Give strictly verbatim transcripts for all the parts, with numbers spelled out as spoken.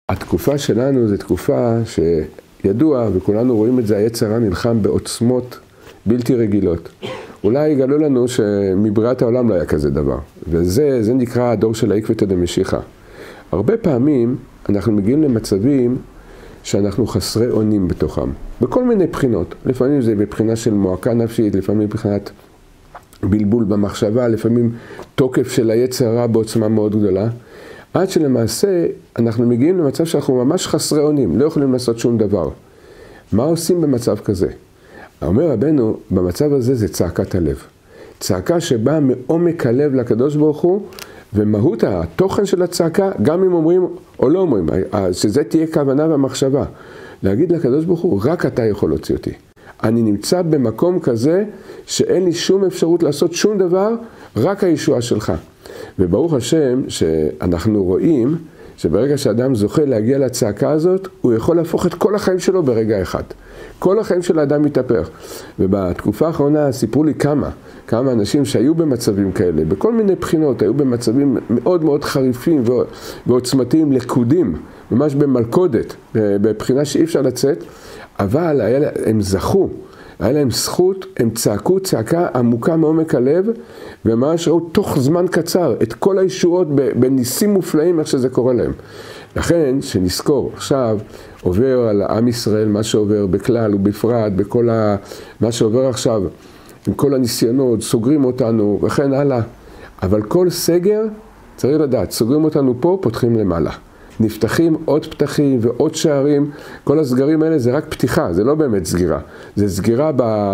התקופה שלנו זו תקופה שידוע, וכולנו רואים את זה, היצר הרע נלחם בעוצמות בלתי רגילות. אולי יגלו לנו שמבריאת העולם לא היה כזה דבר. וזה זה נקרא הדור של העקבתא דמשיחא. הרבה פעמים אנחנו מגיעים למצבים שאנחנו חסרי אונים בתוכם. בכל מיני בחינות. לפעמים זה בבחינה של מועקה נפשית, לפעמים בבחינת בלבול במחשבה, לפעמים תוקף של היצר הרע בעוצמה מאוד גדולה. עד שלמעשה אנחנו מגיעים למצב שאנחנו ממש חסרי אונים, לא יכולים לעשות שום דבר. מה עושים במצב כזה? אומר רבנו, במצב הזה זה צעקת הלב. צעקה שבאה מעומק הלב לקדוש ברוך הוא, ומהות התוכן של הצעקה, גם אם אומרים או לא אומרים, שזה תהיה כוונה והמחשבה. להגיד לקדוש ברוך הוא, רק אתה יכול להוציא אותי. אני נמצא במקום כזה שאין לי שום אפשרות לעשות שום דבר, רק הישועה שלך. וברוך השם שאנחנו רואים שברגע שאדם זוכה להגיע לצעקה הזאת, הוא יכול להפוך את כל החיים שלו ברגע אחד. כל החיים של האדם מתהפך. ובתקופה האחרונה סיפרו לי כמה, כמה אנשים שהיו במצבים כאלה, בכל מיני בחינות, היו במצבים מאוד מאוד חריפים ועוצמתיים, לקודים, ממש במלכודת, בבחינה שאי אפשר לצאת, אבל הם זכו. היה להם זכות, הם צעקו צעקה עמוקה מעומק הלב, וממש ראו תוך זמן קצר את כל הישועות בניסים מופלאים איך שזה קורה להם. לכן, שנזכור, עכשיו עובר על עם ישראל מה שעובר בכלל ובפרט, בכל ה... מה שעובר עכשיו, עם כל הניסיונות, סוגרים אותנו וכן הלאה. אבל כל סגר, צריך לדעת, סוגרים אותנו פה, פותחים למעלה. נפתחים עוד פתחים ועוד שערים, כל הסגרים האלה זה רק פתיחה, זה לא באמת סגירה. זה סגירה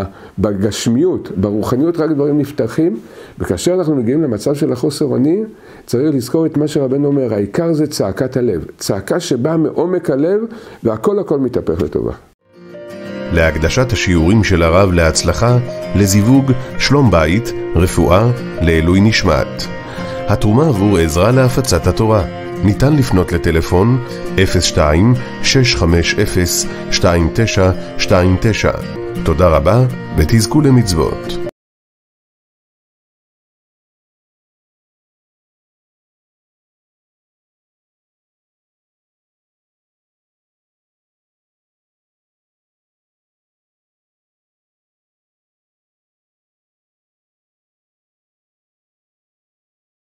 בגשמיות, ברוחניות, רק דברים נפתחים, וכאשר אנחנו מגיעים למצב של החוסר אונים, צריך לזכור את מה שרבנו אומר, העיקר זה צעקת הלב, צעקה שבאה מעומק הלב, והכל הכל מתהפך לטובה. להקדשת השיעורים של הרב להצלחה, לזיווג, שלום בית, רפואה, לעילוי נשמת. התרומה עבור עזרה להפצת התורה. ניתן לפנות לטלפון אפס שתיים שש חמש אפס שתיים תשע שתיים תשע. תודה רבה ותזכו למצוות.